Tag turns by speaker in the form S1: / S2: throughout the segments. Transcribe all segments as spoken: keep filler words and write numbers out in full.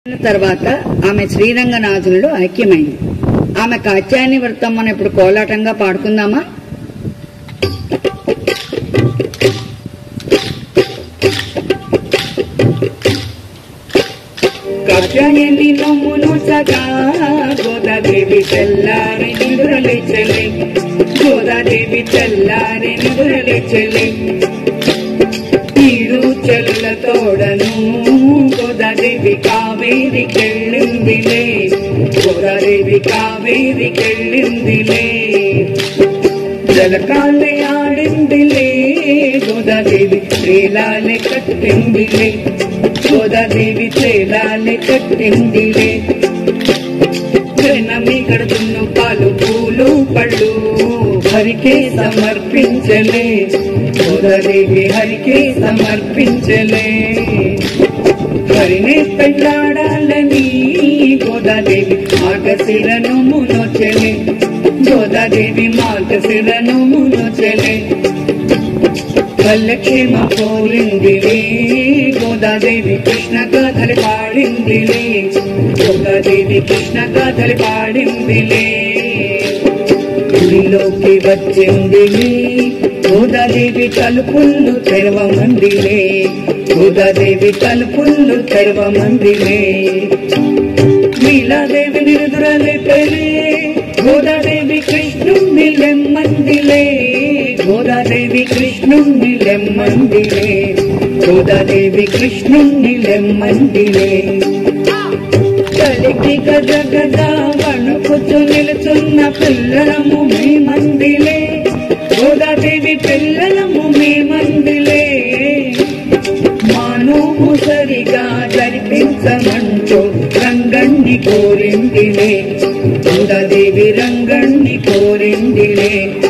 S1: తర్వాత ఆమె శ్రీరంగనాథునిలో ఐక్యమైంది. ఆమె కాత్యాయని వ్రతం మనం ఇప్పుడు కోలాటంగా పాడుకుందామా? కాత్యాయని నమ్మును సగా గోదాదేవి తెల్లారి నిదురలేచెలే, గోదాదేవి తెల్లారి నిదురలేచెలే. నీరు చెలుల తోడను గోదాదేవి కావేరికెళ్ళిందిలే, గోదాదేవి కావేరికెళ్ళిందిలే. జలకాలే ఆడిందిలే, గోదాదేవి త్రేలాలే కట్టిందిలే, గోదాదేవి త్రేలాలే కట్టిందిలే. జనమి కడుతున్న పాలు పూలు పళ్ళు హరికే సమర్పించలే, గోదాదేవి హరికే సమర్పించలే. హరినే పెళ్ళాడాలని గోదాదేవి మార్గశిరను మునొచ్చలే, గోదాదేవి మార్గశిరను మునొచ్చలే. వల్లక్షేమ కోరిందిలే, గోదాదేవి కృష్ణ కథలు పాడిందిలే, గోదాదేవి కృష్ణ కథలు పాడిందిలే. గుడిలోకి వచ్చిందిలే, గోదాదేవి తలుపుళ్ళు తెరవమందిలే, గోదాదేవి తలుపుళ్ళు తెరవమందిలే. నీలాదేవి నిదురలేపలే, గోదాదేవి కృష్ణుణ్ణి లెమ్మందిలే, గోదాదేవి కృష్ణుణ్ణి లెమ్మందిలే, గోదాదేవి కృష్ణుణ్ణి లెమ్మందిలే. కలికి గజ గజ వణుకుతూ నిలుచున్న పిల్లలము మేమందిలే, గోదాదేవి పిల్లలము మేమందిలే. మానోము సరిగా జరిపించమంటూ రంగణ్ణి కోరిందిలే, గోదాదేవి రంగణ్ణి కోరిందిలే.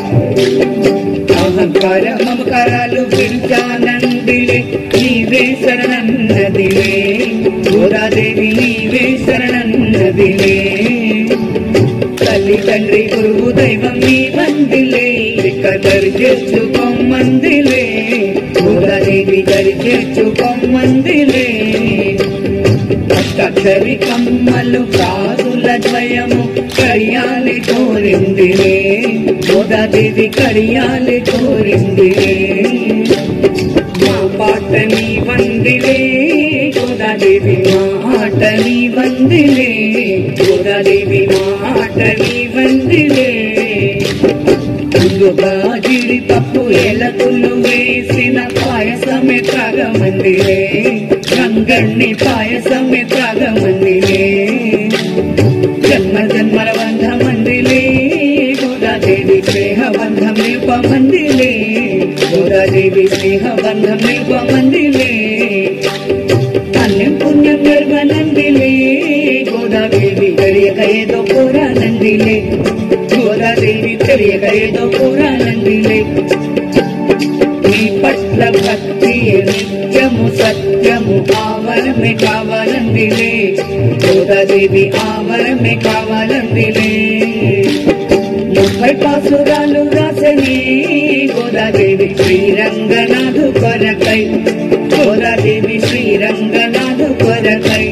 S1: అహంకార మమకారాలు విడిచానందిలే, నీవే శరణన్నదిలే, గోదాదేవి నీవే శరణన్నదిలే. తల్లి తండ్రి గురువు దైవం నీ మందిలే, ఇక దరి చేర్చుకోమందిలే, గోదాదేవి దరి చేర్చుకోమందిలే. అష్టాక్షరి కమ్మలు కాదుల ద్వయము కడియాలి కోరిందిలే, గోదాదేవి కడియాలి కోరిందిలే. మా పాట నీ వందిలే, గోదాదేవి మాట నీ వందిలే, గోదాదేవి మాట నీ వందిలే. ముందుగా జీడిపప్పు ఎలకులు వేసిన పాయసమే త్రాగమందిలే, రంగణ్ణి పాయసమే త్రాగమందిలే. జన్మ జన్మల బంధమందిలే, గోదాదేవి స్నేహబంధం నిల్పమందిలే, గోదాదేవి స్నేహబంధం నిల్పమందిలే. అన్యం పుణ్యం గర్వనందిలే, గోదాదేవి తెలియక ఏదో కోరానందిలే, గోదాదేవి తెలియక ఏదో కోరానందిలే. నీ పట్ల భక్తి నిత్యము సత్యము ఆవరమే కావాలందిలే, గోదాదేవి ఆవరమే కావాలందిలే. ముప్పై పాసురాలు రాసని గోదాదేవి శ్రీరంగనాథు కొరకై, గోదాదేవి శ్రీరంగనాథు కొరకై.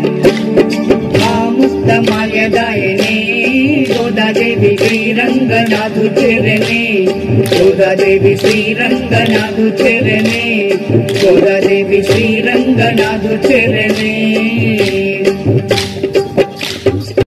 S1: మాయదాయనే గోదాదేవి శ్రీరంగనాథు చెరనే, గోదాదేవి శ్రీరంగనాథు చెరనే, గోదాదేవి శ్రీరంగనాథు చెరనే.